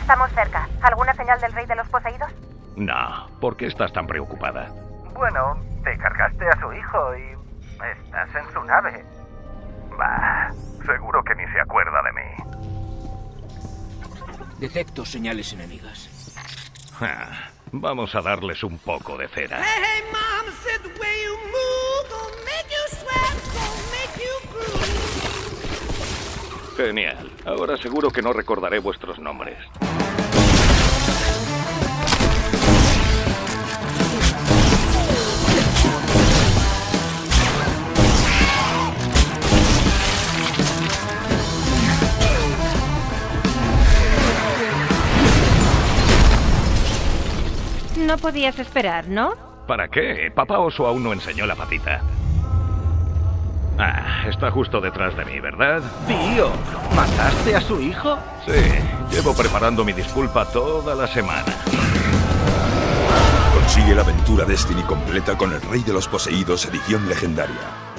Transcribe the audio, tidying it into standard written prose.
Estamos cerca. ¿Alguna señal del rey de los poseídos? No. ¿Por qué estás tan preocupada? Bueno, te cargaste a su hijo y estás en su nave. Bah, seguro que ni se acuerda de mí. Detecto señales enemigas. Vamos a darles un poco de cera. Hey, mama said the way you move gonna make you sweat, gonna make you groove. Genial. Ahora seguro que no recordaré vuestros nombres. No podías esperar, ¿no? ¿Para qué? Papá Oso aún no enseñó la patita. Está justo detrás de mí, ¿verdad? Tío, ¿mataste a su hijo? Sí, llevo preparando mi disculpa toda la semana. Consigue la aventura Destiny completa con el Rey de los Poseídos edición legendaria.